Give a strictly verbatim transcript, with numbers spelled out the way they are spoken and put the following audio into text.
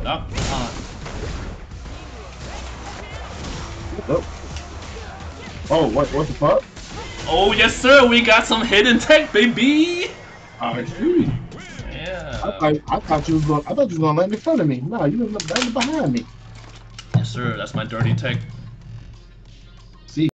Oh, Oh, oh what, what the fuck? oh yes, sir. We got some hidden tech, baby. I see. I Yeah. thought, I thought you was going. I thought you was gonna land in front of me. No, you was landing behind me. Yes, sir. That's my dirty tech.